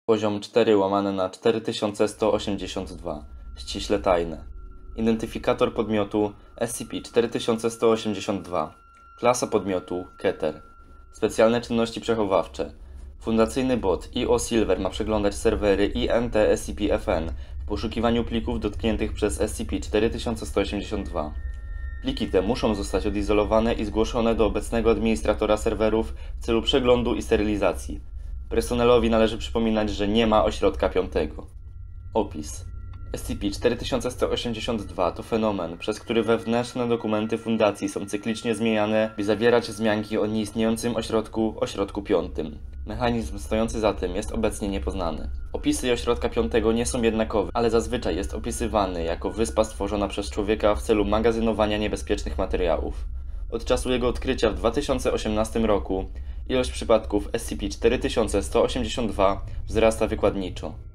Poziom 4 łamane na 4182. Ściśle tajne. Identyfikator podmiotu SCP-4182. Klasa podmiotu Keter. Specjalne czynności przechowawcze. Fundacyjny bot IO Silver ma przeglądać serwery INT SCP-FN w poszukiwaniu plików dotkniętych przez SCP-4182. Pliki te muszą zostać odizolowane i zgłoszone do obecnego administratora serwerów w celu przeglądu i sterylizacji. Personelowi należy przypominać, że nie ma ośrodka 5. Opis. SCP-4182 to fenomen, przez który wewnętrzne dokumenty fundacji są cyklicznie zmieniane, by zawierać wzmianki o nieistniejącym ośrodku 5. Mechanizm stojący za tym jest obecnie niepoznany. Opisy ośrodka 5 nie są jednakowe, ale zazwyczaj jest opisywany jako wyspa stworzona przez człowieka w celu magazynowania niebezpiecznych materiałów. Od czasu jego odkrycia w 2018 roku ilość przypadków SCP-4182 wzrasta wykładniczo.